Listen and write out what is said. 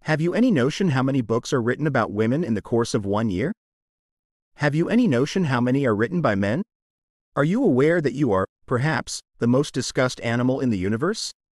Have you any notion how many books are written about women in the course of 1 year? Have you any notion how many are written by men? Are you aware that you are, perhaps, the most discussed animal in the universe?